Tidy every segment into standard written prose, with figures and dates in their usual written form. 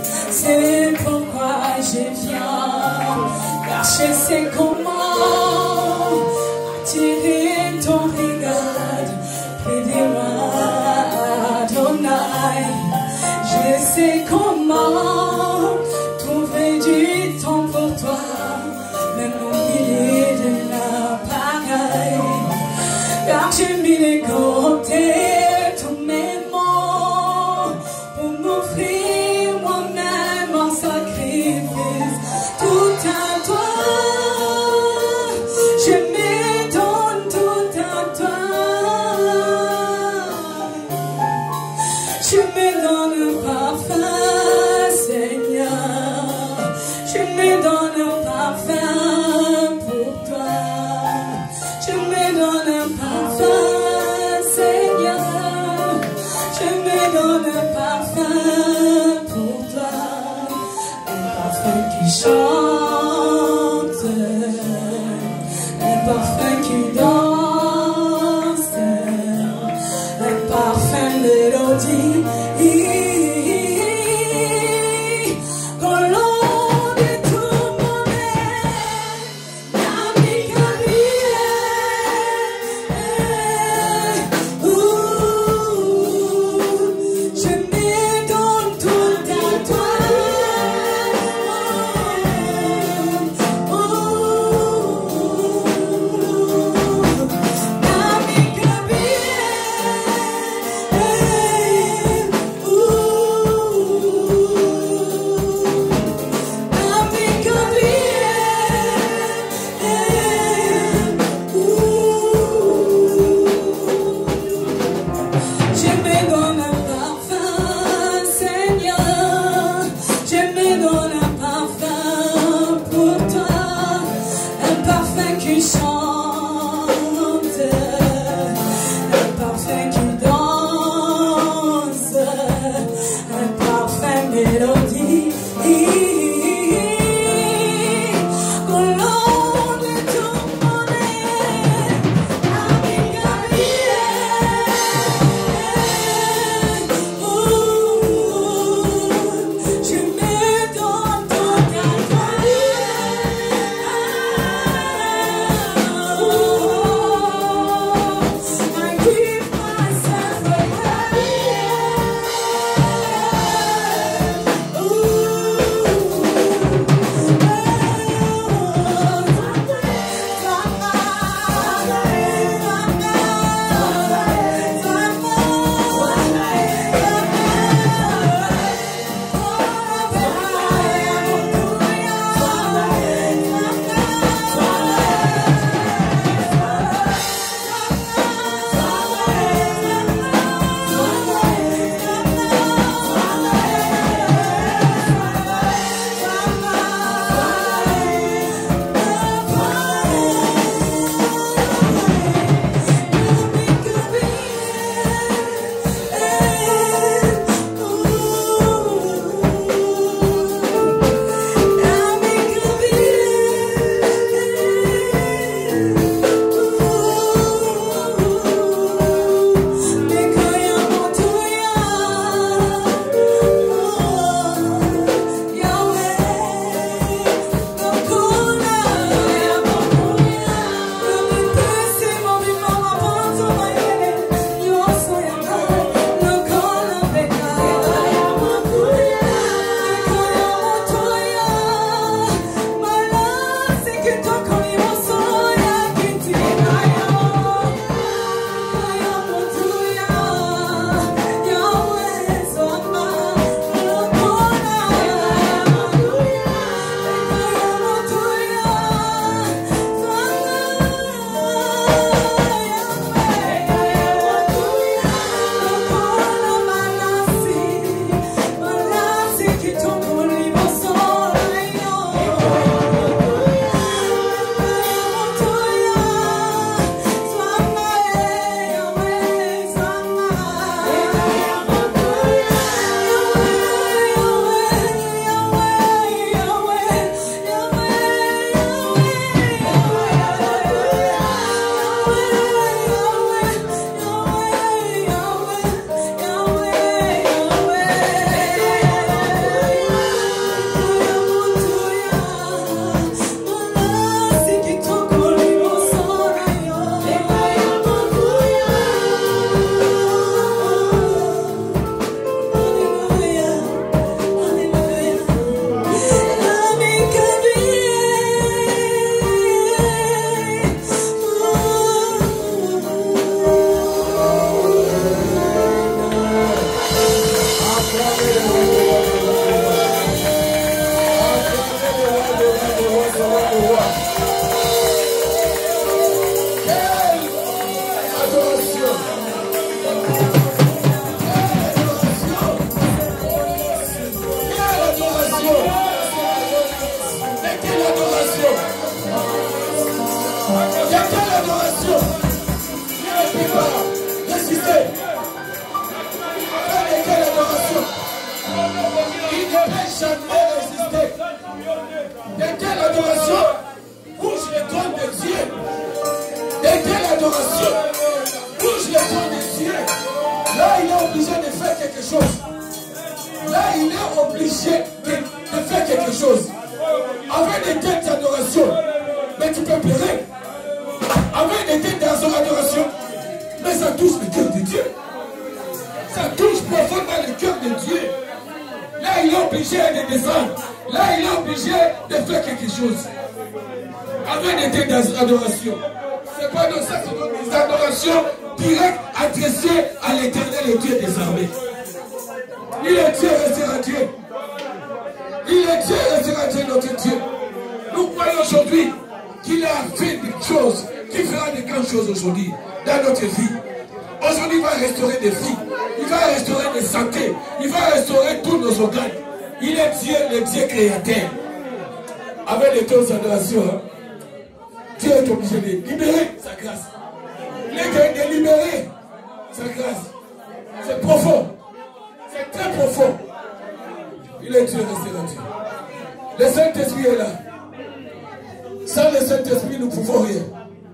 C'est pourquoi je viens, car je sais comment attirer ton regard, près de moi, Adonai. Je sais comment trouver du temps pour toi, même au milieu de la pagaille, car j'ai mis de côté tous mes mots pour m'offrir moi-même en sacrifice, tout à toi. Je me donne tout à toi. Je me donne un parfum, Seigneur. Je me donne un parfum pour toi. Je me donne un parfum, Seigneur. Je me donne un parfum pour toi. Un parfum qui chante, un parfum qui danse, un parfum mélodie. Ooh. adoration? Il y a quelle adoration? Ne restez pas, résistez. De quelle adoration? Il ne peut jamais résister. De quelle adoration? Bouge le trône de Dieu. De quelle adoration? Bouge le trône de Dieu. Là, il est obligé de faire quelque chose. Là, il est obligé de faire quelque chose. Avec des têtes d'adoration, mais tu peux pleurer. Avec des têtes d'adoration, mais ça touche le cœur de Dieu. Ça touche profondément le cœur de Dieu. Là, il est obligé de descendre. Là, il est obligé de faire quelque chose. Avec des têtes d'adoration. C'est pas dans ça, c'est des adorations directes adressées à l'éternel et Dieu des armées. Il est Dieu, restera Dieu. Il est Dieu, restera Dieu, notre Dieu. Nous croyons aujourd'hui qu'il a fait des choses, qu'il fera de grandes choses aujourd'hui dans notre vie. Aujourd'hui, il va restaurer des vies, il va restaurer des santé, il va restaurer tous nos organes. Il est Dieu, le Dieu créateur. Avec les tons d'adoration, hein, Dieu est obligé de libérer sa grâce. Il est obligé de libérer sa grâce. C'est profond. C'est très profond. Il est Dieu, restera Dieu. Le Saint-Esprit est là. Sans le Saint-Esprit, nous ne pouvons rien.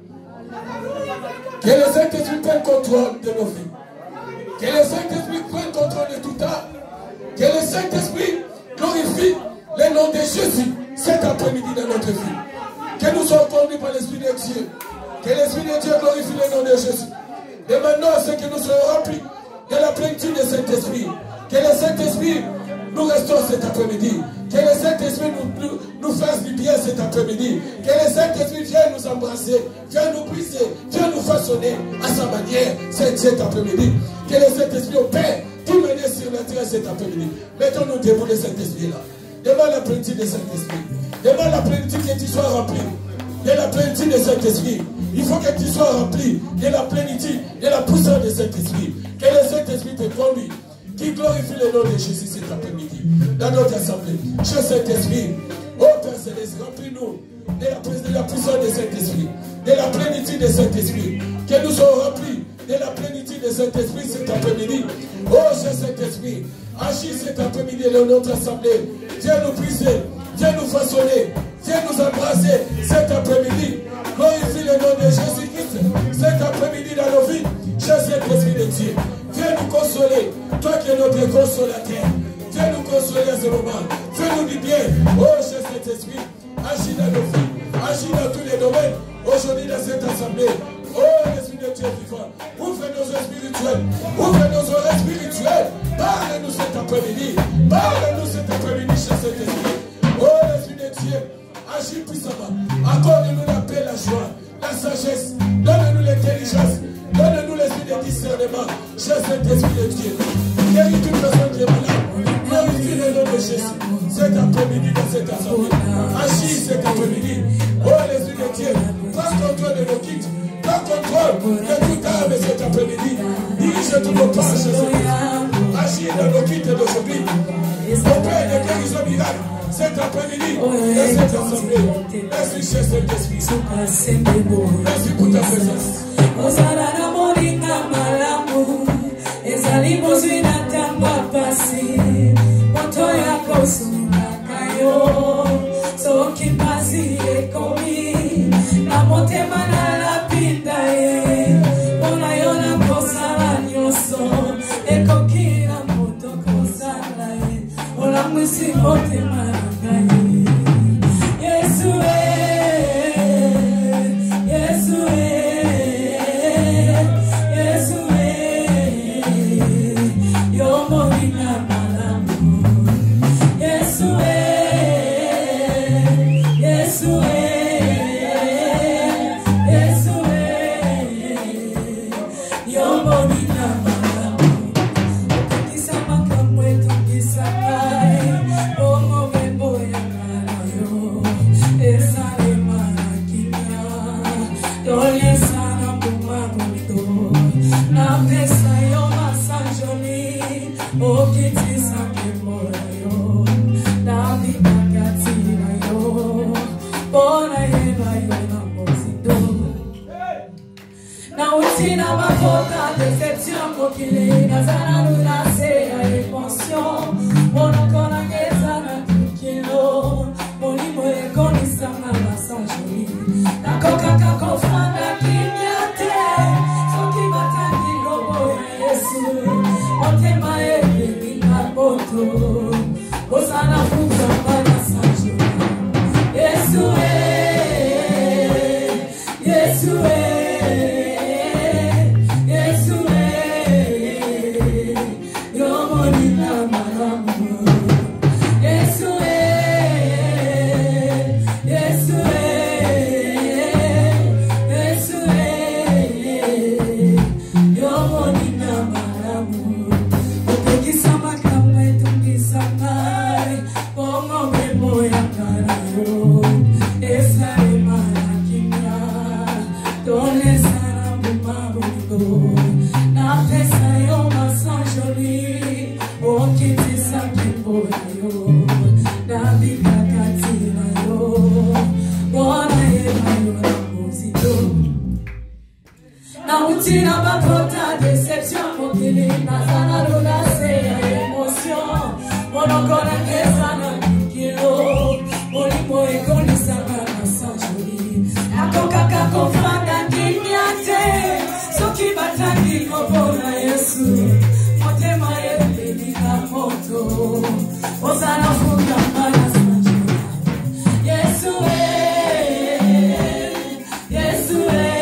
Que le Saint-Esprit prenne contrôle de nos vies. Que le Saint-Esprit prenne contrôle de tout art. Que le Saint-Esprit glorifie le nom de Jésus cet après-midi dans notre vie. Que nous soyons conduits par l'Esprit de Dieu. Que l'Esprit de Dieu glorifie le nom de Jésus. Et maintenant, c'est que nous soyons remplis de la plénitude de Saint-Esprit. Que le Saint-Esprit nous restaure cet après-midi. Que le Saint-Esprit nous fasse du bien cet après-midi. Que le Saint-Esprit vienne nous embrasser, vienne nous briser, vienne nous façonner à sa manière cet après-midi. Que le Saint-Esprit opère tout mener sur la terre cet après-midi. Mettons-nous debout de cet esprit-là. Demande la plénitude de Saint-Esprit. Demande la plénitude que tu sois rempli de la plénitude de Saint-Esprit. Il faut que tu sois rempli de la plénitude, de la puissance de Saint-Esprit. Que le Saint-Esprit te conduise, qui glorifie le nom de Jésus cet après-midi dans notre assemblée. Cher Saint-Esprit, ô Père Céleste, remplis-nous de la puissance de Saint-Esprit, de la plénitude de Saint-Esprit. Que nous soyons remplis de la plénitude de Saint-Esprit cet après-midi. Ô cher Saint-Esprit, agis cet après-midi dans notre assemblée. Viens nous briser, viens nous façonner, viens nous embrasser cet après-midi. Glorifie le nom de Jésus-Christ cet après-midi dans nos vies. Cher Saint-Esprit de Dieu, viens nous consoler, toi qui es notre consolateur. Viens nous consoler à ce moment. Fais-nous du bien. Oh, cher Saint-Esprit, agis dans nos vies, agis dans tous les domaines. Aujourd'hui dans cette assemblée. Oh, l'Esprit de Dieu vivant, ouvre nos yeux spirituels, ouvre nos oreilles spirituelles. Parle-nous cet après-midi, parle-nous cet après-midi, cher Saint-Esprit. Oh, l'Esprit de Dieu, agis puissamment. Accorde-nous la paix, la joie, la sagesse. Donne-nous l'intelligence. Donne-nous l'esprit de discernement, cher Saint-Esprit de Dieu. Guéris toute personne qui est malade. Glorifie le nom de Jésus. Cet après-midi dans cette assemblée. Agis cet après-midi. Oh, l'Esprit de Dieu, prends contrôle de nos guides. Prends contrôle de toute âme cet après-midi. Dirige tous nos pas, cher Saint-Esprit. Agis dans nos guides d'aujourd'hui. Opère de guérison miracle cet après-midi dans cette assemblée. Merci, cher Saint-Esprit. Merci pour ta présence. Osana moringa malamu ezali bozwi na tamba pasi moto yako sunakayo soki pasi ekomi na motema na lapinda ye mpona yo na kosala nyonso ekoki na moto kosala ye olamwisi motema na ngai Yesu Oh, mafuta deception mokili nazana lunase ya emotion monokona ngezana kilo molimo ekonisanga basanjoli nakokaka kofanda kinyate soki batangi lobo ya Yesu motema ebebina moto osana futa bana sanjoli Yesu Yesu Tira ma porta deception mokili nazana lunase ya emotion monokona ngezana kilo molimo ekonisanga basanjoli akokaka kofanda kinyate soki batangi kopona Yesu motema ebebika moto osana funda bana sanjoli Yesu Yesu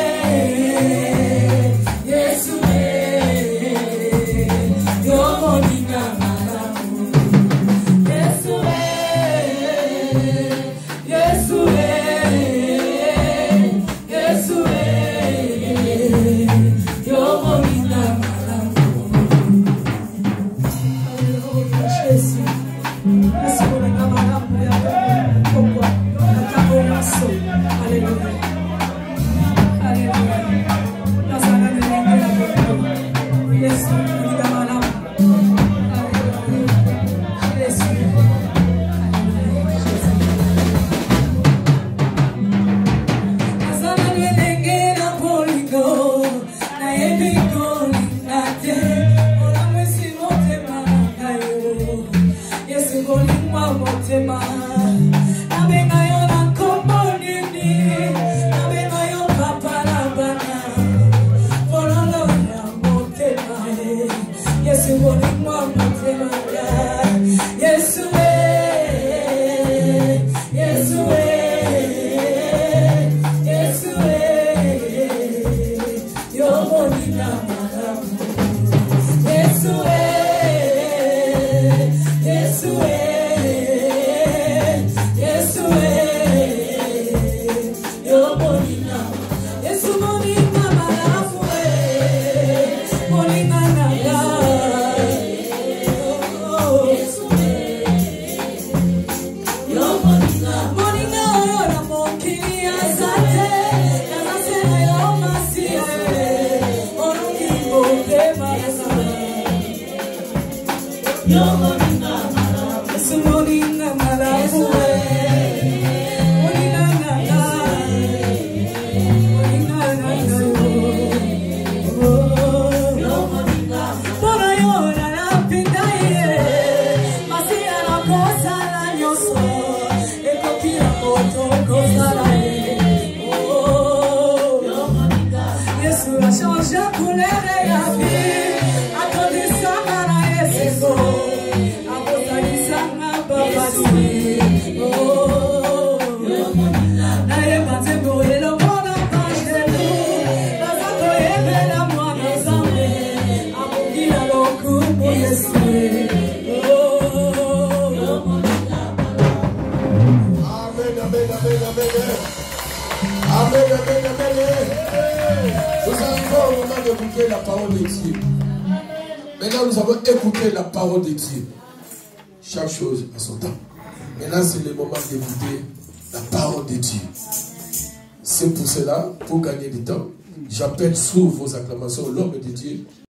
La parole de Dieu. Maintenant, nous avons écouté la parole de Dieu. Chaque chose à son temps. Maintenant, c'est le moment d'écouter la parole de Dieu. C'est pour cela, pour gagner du temps, j'appelle sous vos acclamations l'homme de Dieu.